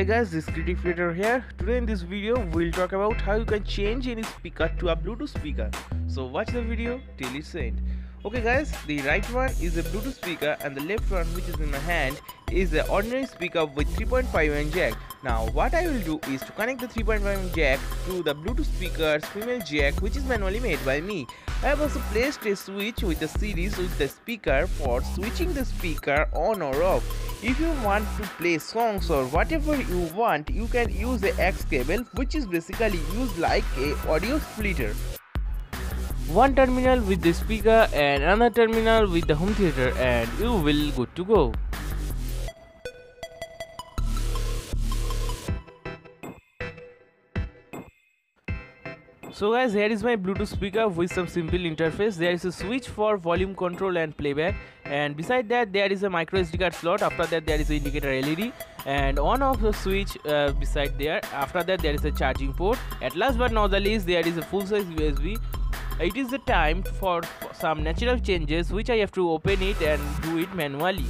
guys, this is Creative Creator here. Today in this video we'll talk about how you can change any speaker to a Bluetooth speaker. So watch the video till its end. Okay guys, the right one is a Bluetooth speaker and the left one, which is in my hand, is the ordinary speaker with 3.5mm jack. Now what I will do is to connect the 3.5mm jack to the Bluetooth speaker's female jack, which is manually made by me. I have also placed a switch with the series with the speaker for switching the speaker on or off. If you want to play songs or whatever you want, you can use the X cable, which is basically used like a audio splitter. One terminal with the speaker and another terminal with the home theater, and you will good to go. So guys, here is my Bluetooth speaker with some simple interface. There is a switch for volume control and playback, and beside that there is a micro SD card slot. After that there is an indicator LED and on off the switch beside there. After that there is a charging port. At last but not the least, there is a full size USB. It is the time for some natural changes, which I have to open it and do it manually.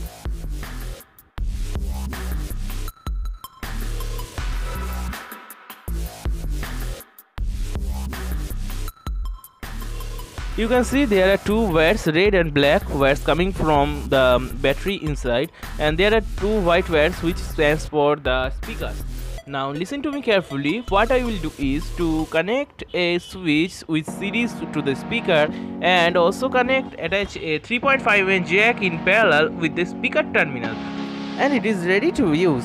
You can see there are two wires, red and black wires coming from the battery inside, and there are two white wires which stands for the speakers. Now listen to me carefully. What I will do is to connect a switch with series to the speaker and also attach a 3.5mm jack in parallel with the speaker terminal, and it is ready to use.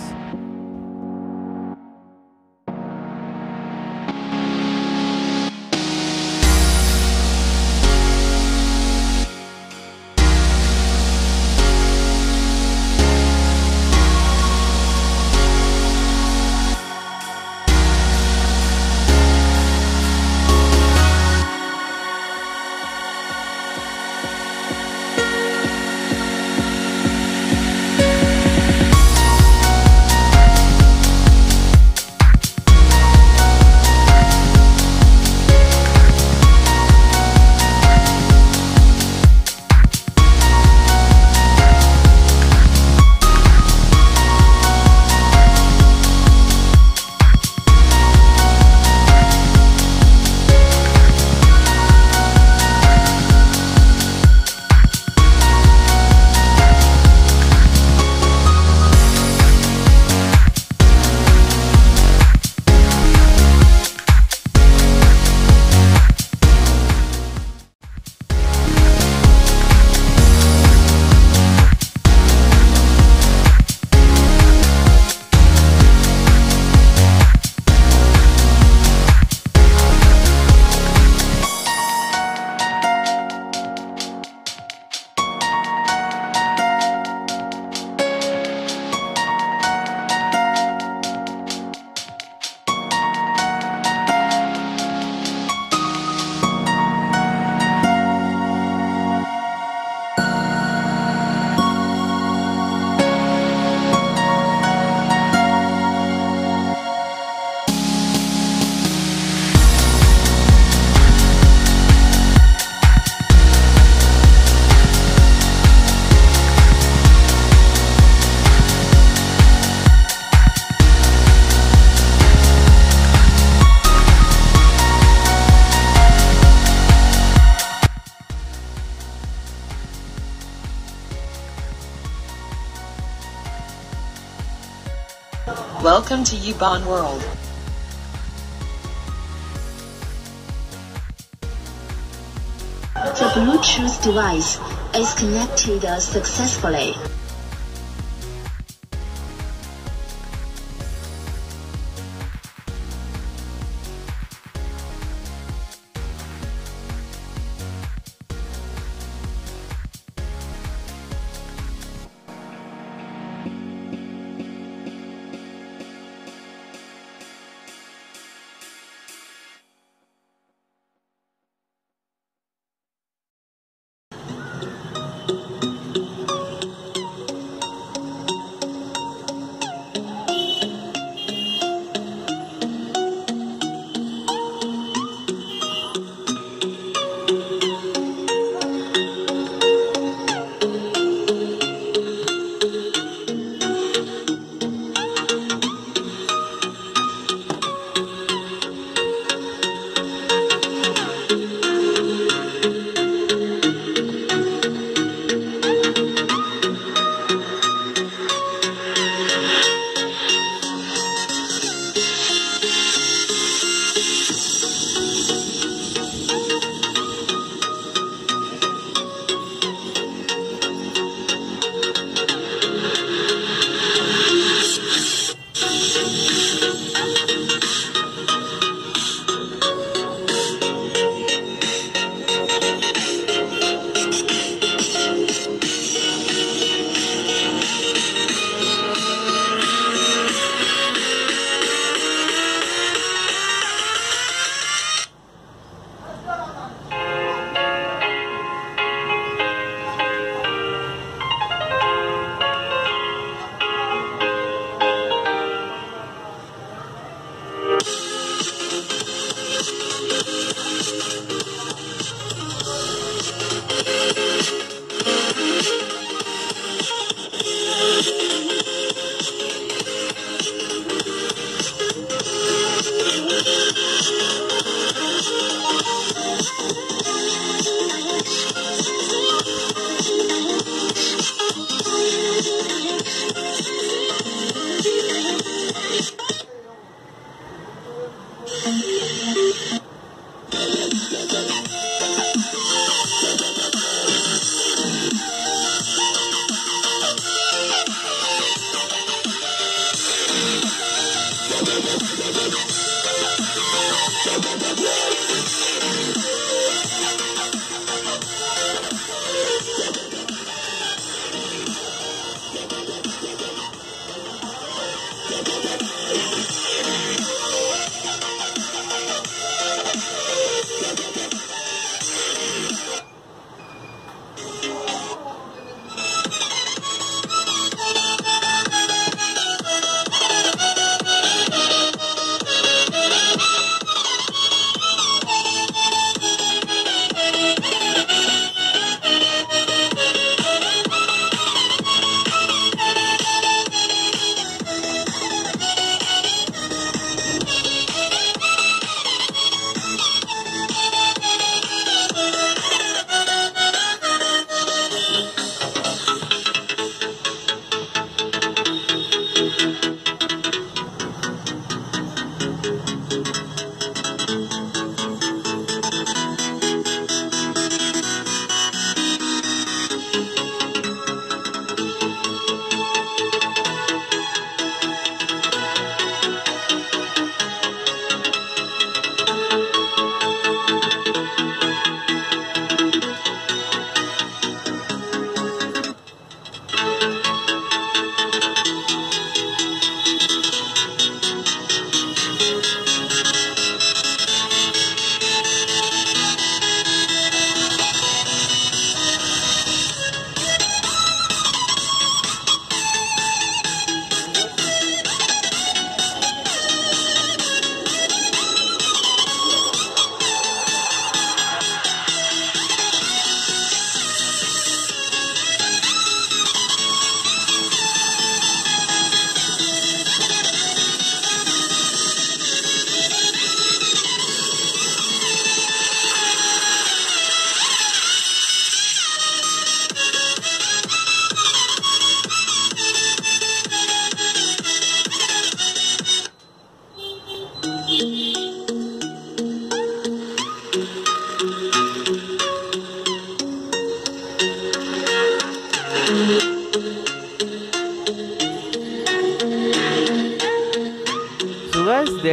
Welcome to Ubon World. The Bluetooth device is connected successfully.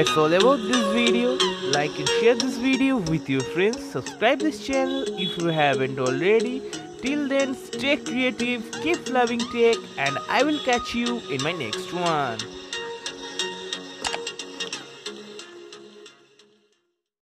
that's all about this video. Like and share this video with your friends. Subscribe this channel if you haven't already. Till then, stay creative, keep loving tech, and I will catch you in my next one.